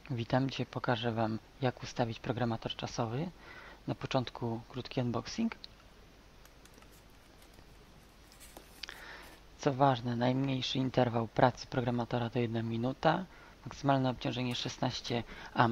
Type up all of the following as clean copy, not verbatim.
Witam, dzisiaj pokażę Wam, jak ustawić programator czasowy. Na początku krótki unboxing. Co ważne, najmniejszy interwał pracy programatora to 1 minuta, maksymalne obciążenie 16 A.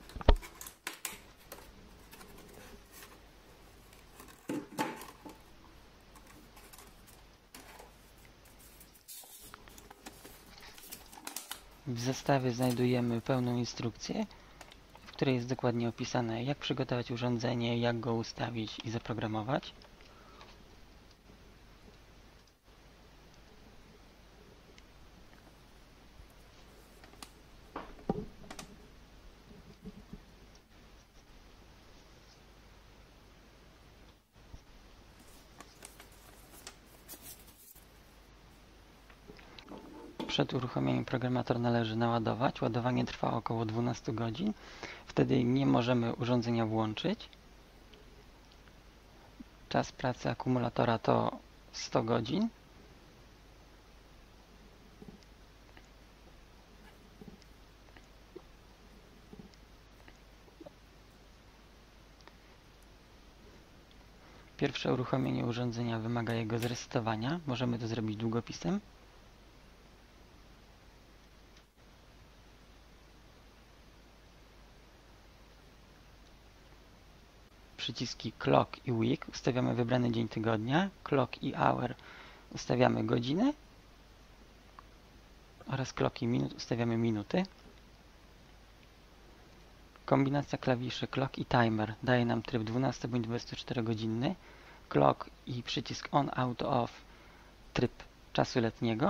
W zestawie znajdujemy pełną instrukcję, w której jest dokładnie opisane, jak przygotować urządzenie, jak go ustawić i zaprogramować. Przed uruchomieniem programator należy naładować. Ładowanie trwa około 12 godzin. Wtedy nie możemy urządzenia włączyć. Czas pracy akumulatora to 100 godzin. Pierwsze uruchomienie urządzenia wymaga jego zresetowania. Możemy to zrobić długopisem. Przyciski Clock i Week ustawiamy wybrany dzień tygodnia. Clock i Hour ustawiamy godziny. Oraz Clock i Minut ustawiamy minuty. Kombinacja klawiszy Clock i Timer daje nam tryb 12 bądź 24 godzinny. Clock i przycisk On, Auto, Off tryb czasu letniego.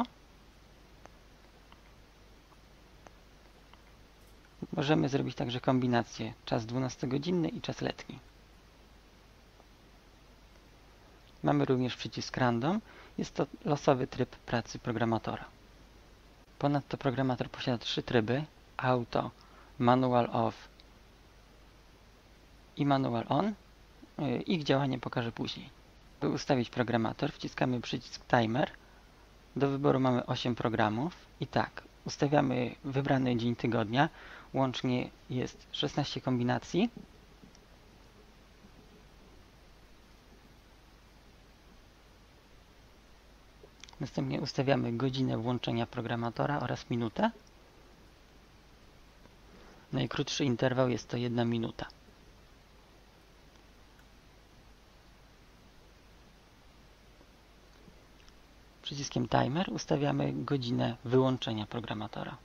Możemy zrobić także kombinację czas 12-godzinny i czas letni. Mamy również przycisk Random. Jest to losowy tryb pracy programatora. Ponadto programator posiada 3 tryby: Auto, Manual Off i Manual On. Ich działanie pokażę później. By ustawić programator, wciskamy przycisk Timer. Do wyboru mamy 8 programów. I tak, ustawiamy wybrany dzień tygodnia. Łącznie jest 16 kombinacji. Następnie ustawiamy godzinę włączenia programatora oraz minutę. Najkrótszy interwał jest to 1 minuta. Przyciskiem Timer ustawiamy godzinę wyłączenia programatora.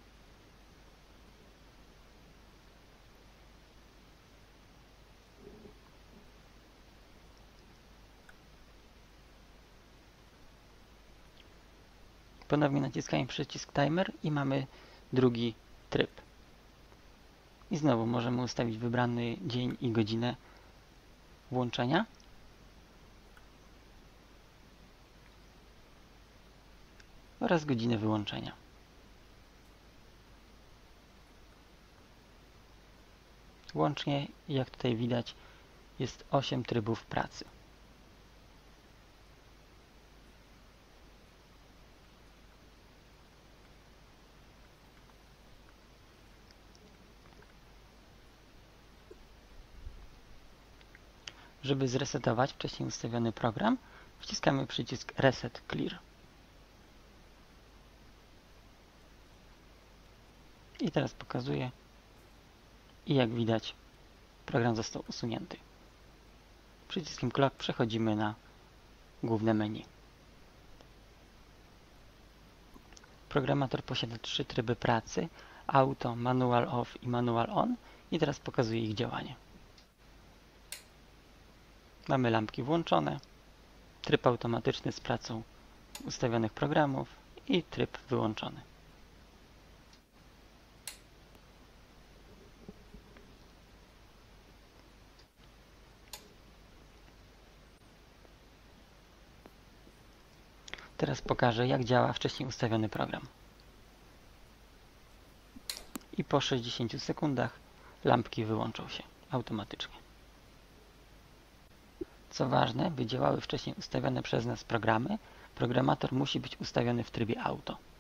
Ponownie naciskamy przycisk Timer i mamy drugi tryb. I znowu możemy ustawić wybrany dzień i godzinę włączenia. Oraz godzinę wyłączenia. Łącznie, jak tutaj widać, jest 8 trybów pracy. Żeby zresetować wcześniej ustawiony program, wciskamy przycisk Reset Clear. I teraz pokazuję, i jak widać, program został usunięty. Przyciskiem Clock przechodzimy na główne menu. Programator posiada 3 tryby pracy: Auto, Manual Off i Manual On. I teraz pokazuję ich działanie. Mamy lampki włączone, tryb automatyczny z pracą ustawionych programów i tryb wyłączony. Teraz pokażę, jak działa wcześniej ustawiony program. I po 60 sekundach lampki wyłączą się automatycznie. Co ważne, by działały wcześniej ustawione przez nas programy, programator musi być ustawiony w trybie auto.